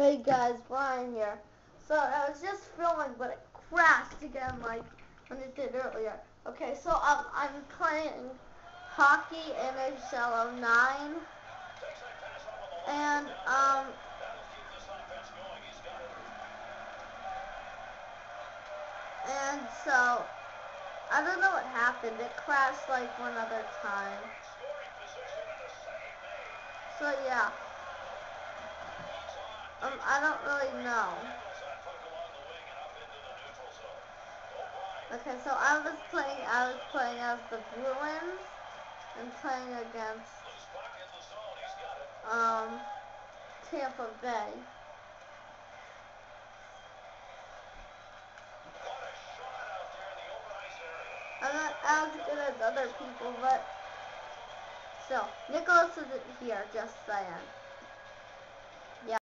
Hey guys, Brian here. So I was just filming, but it crashed again like when it did earlier. Okay, so I'm playing hockey NHL 09, and so I don't know what happened. It crashed like one other time. So yeah, I don't really know. Okay, so I was playing as the Bruins and playing against Tampa Bay. I'm not as good as other people, but still, Nicholas isn't here, just saying.